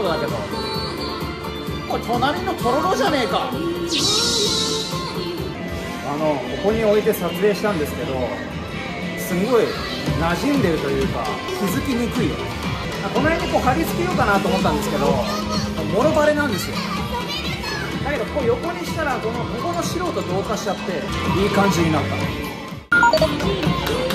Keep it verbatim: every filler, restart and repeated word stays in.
だけど、これ隣のとろろじゃねえか。あのここに置いて撮影したんですけど、すごい馴染んでるというか気づきにくいよね。この辺にこう貼り付けようかなと思ったんですけど、もろバレなんですよ。だけどこう横にしたらこのここの白と同化しちゃっていい感じになった。